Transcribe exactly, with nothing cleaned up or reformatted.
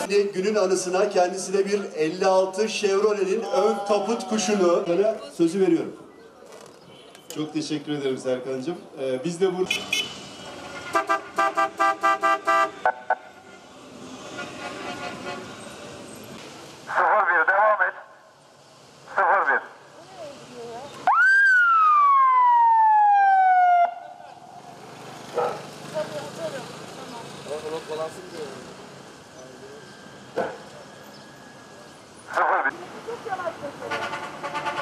Günün anısına kendisine bir elli altı Chevrolet'in ön kaput kuşunu sözü veriyorum. Çok teşekkür ederim Serkan'cığım. Ee, biz de burada... sıfır bir devam et. sıfır bir. sıfır bir.